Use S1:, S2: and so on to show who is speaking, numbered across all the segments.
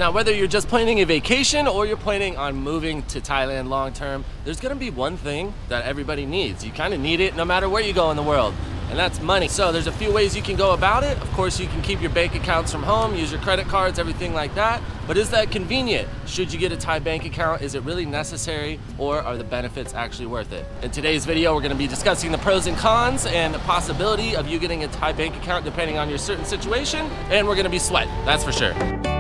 S1: Now, whether you're just planning a vacation or you're planning on moving to Thailand long term, there's gonna be one thing that everybody needs. You kind of need it no matter where you go in the world, and that's money. So there's a few ways you can go about it. Of course, you can keep your bank accounts from home, use your credit cards, everything like that. But is that convenient? Should you get a Thai bank account? Is it really necessary, or are the benefits actually worth it? In today's video, we're gonna be discussing the pros and cons and the possibility of you getting a Thai bank account depending on your certain situation, and we're gonna be sweating, that's for sure.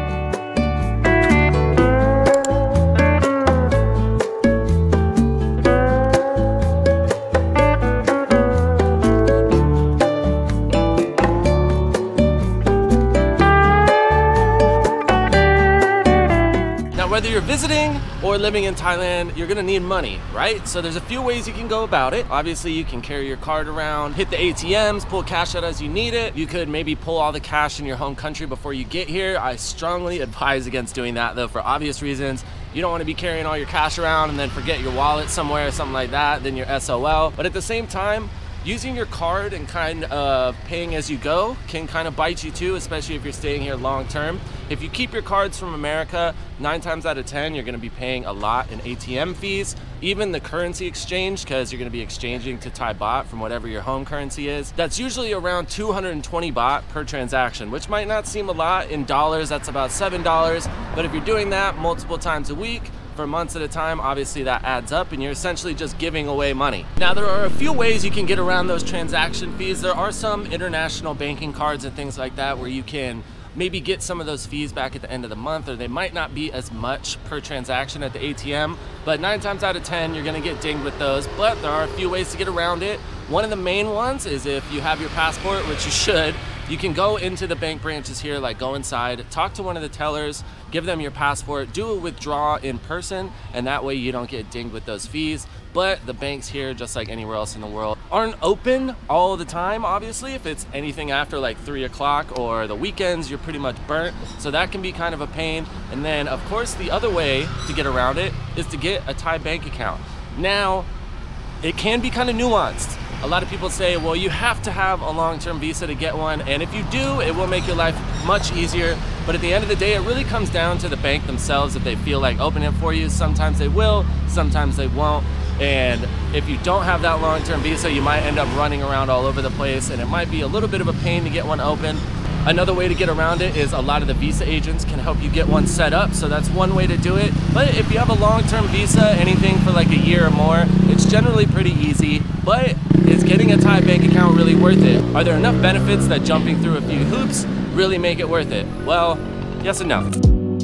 S1: Whether you're visiting or living in Thailand, you're gonna need money, right? So there's a few ways you can go about it. Obviously, you can carry your card around, hit the ATMs, pull cash out as you need it. You could maybe pull all the cash in your home country before you get here. I strongly advise against doing that though, for obvious reasons. You don't wanna be carrying all your cash around and then forget your wallet somewhere or something like that, then you're SOL. But at the same time, using your card and kind of paying as you go can kind of bite you too, especially if you're staying here long term. If you keep your cards from America, 9 times out of 10, you're gonna be paying a lot in ATM fees, even the currency exchange, because you're gonna be exchanging to Thai baht from whatever your home currency is. That's usually around 220 baht per transaction, which might not seem a lot. In dollars, that's about $7. But if you're doing that multiple times a week, for months at a time, obviously that adds up and you're essentially just giving away money. Now, there are a few ways you can get around those transaction fees. There are some international banking cards and things like that where you can maybe get some of those fees back at the end of the month, or they might not be as much per transaction at the ATM, but 9 times out of 10, you're gonna get dinged with those. But there are a few ways to get around it. One of the main ones is if you have your passport, which you should, you can go into the bank branches here, like go inside, talk to one of the tellers, give them your passport, do a withdrawal in person, and that way you don't get dinged with those fees. But the banks here, just like anywhere else in the world, aren't open all the time, obviously. If it's anything after like 3 o'clock or the weekends, you're pretty much burnt. So that can be kind of a pain. And then of course, the other way to get around it is to get a Thai bank account. Now, it can be kind of nuanced. A lot of people say, well, you have to have a long-term visa to get one, and if you do, it will make your life much easier. But at the end of the day, it really comes down to the bank themselves. If they feel like opening it for you, sometimes they will, sometimes they won't. And if you don't have that long-term visa, you might end up running around all over the place, and it might be a little bit of a pain to get one open. Another way to get around it is a lot of the visa agents can help you get one set up, so that's one way to do it. But if you have a long-term visa, anything for like a year or more, it's generally pretty easy. But is getting a Thai bank account really worth it? Are there enough benefits that jumping through a few hoops really make it worth it? Well, yes and no.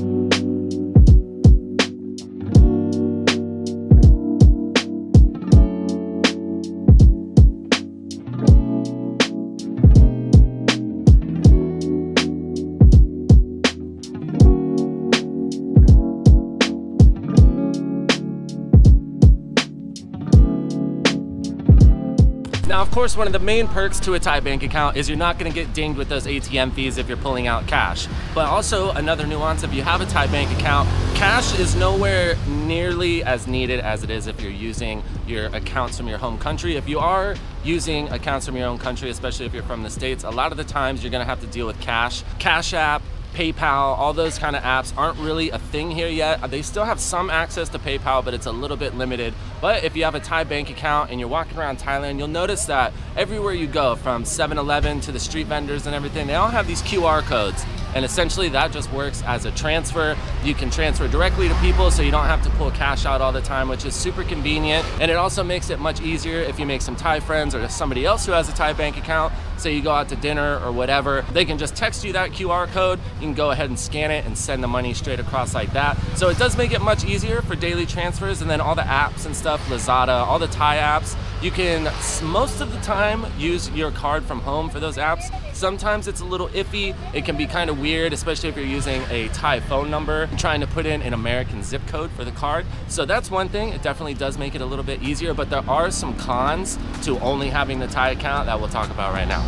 S1: Now, of course, one of the main perks to a Thai bank account is you're not gonna get dinged with those ATM fees if you're pulling out cash. But also another nuance, if you have a Thai bank account, cash is nowhere nearly as needed as it is if you're using your accounts from your home country. If you are using accounts from your own country, especially if you're from the States, a lot of the times you're gonna have to deal with cash. Cash App, PayPal, all those kind of apps aren't really a thing here yet. They still have some access to PayPal, but it's a little bit limited. But if you have a Thai bank account and you're walking around Thailand, you'll notice that everywhere you go, from 7-Eleven to the street vendors and everything, they all have these QR codes. And essentially that just works as a transfer. You can transfer directly to people so you don't have to pull cash out all the time, which is super convenient. And it also makes it much easier if you make some Thai friends or somebody else who has a Thai bank account. Say you go out to dinner or whatever, they can just text you that QR code. You can go ahead and scan it and send the money straight across like that. So it does make it much easier for daily transfers. And then all the apps and stuff, Lazada, all the Thai apps, you can most of the time use your card from home for those apps. Sometimes it's a little iffy. It can be kind of weird, especially if you're using a Thai phone number and trying to put in an American zip code for the card. So that's one thing. It definitely does make it a little bit easier, but there are some cons to only having the Thai account that we'll talk about right now.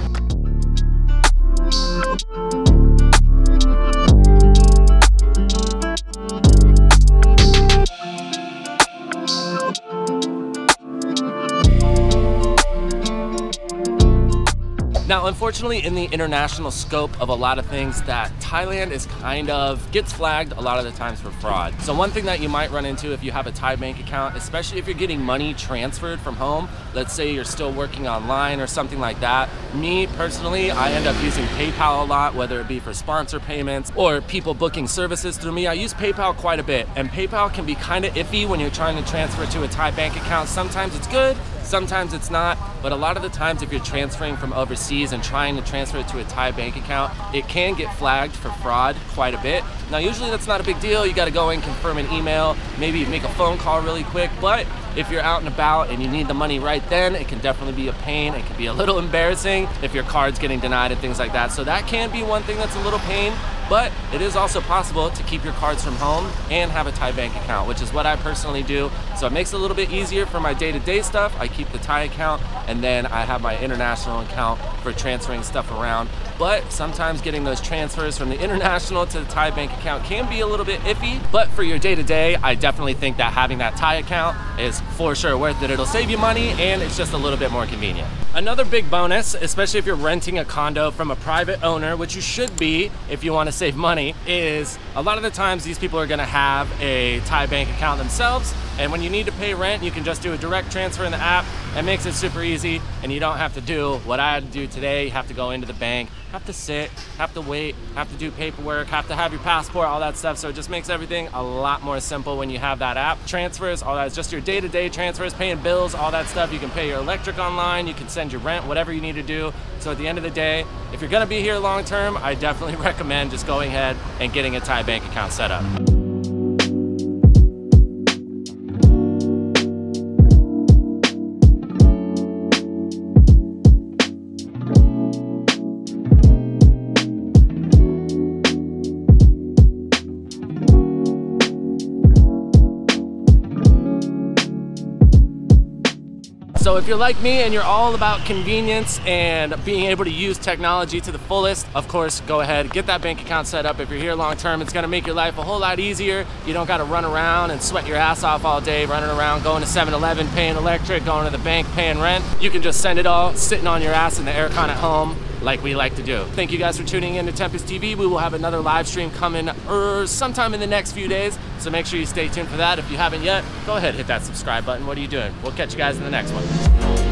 S1: Now, unfortunately, in the international scope of a lot of things, that Thailand is gets flagged a lot of the times for fraud. So one thing that you might run into if you have a Thai bank account, especially if you're getting money transferred from home, let's say you're still working online or something like that. Me personally, I end up using PayPal a lot, whether it be for sponsor payments or people booking services through me. I use PayPal quite a bit, and PayPal can be kind of iffy when you're trying to transfer to a Thai bank account. Sometimes it's good, sometimes it's not, but a lot of the times if you're transferring from overseas and trying to transfer it to a Thai bank account, it can get flagged for fraud quite a bit. Now usually that's not a big deal. You got to go in, confirm an email, maybe make a phone call really quick, but if you're out and about and you need the money right then, it can definitely be a pain. It can be a little embarrassing if your card's getting denied and things like that. So that can be one thing that's a little pain, but it is also possible to keep your cards from home and have a Thai bank account, which is what I personally do. So it makes it a little bit easier for my day-to-day stuff. I keep the Thai account, and then I have my international account for transferring stuff around. But sometimes getting those transfers from the international to the Thai bank account can be a little bit iffy. But for your day-to-day, I definitely think that having that Thai account is for sure worth it. It'll save you money, and it's just a little bit more convenient. Another big bonus, especially if you're renting a condo from a private owner, which you should be if you want to save money, is a lot of the times these people are going to have a Thai bank account themselves, and when you need to pay rent, you can just do a direct transfer in the app. It makes it super easy, and you don't have to do what I had to do today. You have to go into the bank, have to sit, have to wait, have to do paperwork, have to have your passport, all that stuff. So it just makes everything a lot more simple when you have that app. Transfers, all that is just your day-to-day transfers, paying bills, all that stuff. You can pay your electric online, you can send your rent, whatever you need to do. So at the end of the day, if you're gonna be here long term, I definitely recommend just going ahead and getting a Thai bank account set up. So if you're like me and you're all about convenience and being able to use technology to the fullest, of course, go ahead, get that bank account set up. If you're here long term, it's gonna make your life a whole lot easier. You don't gotta run around and sweat your ass off all day, running around, going to 7-Eleven, paying electric, going to the bank, paying rent. You can just send it all sitting on your ass in the aircon at home, like we like to do. Thank you guys for tuning in to Tempus TV. We will have another live stream coming sometime in the next few days, so make sure you stay tuned for that. If you haven't yet, go ahead, hit that subscribe button. What are you doing? We'll catch you guys in the next one.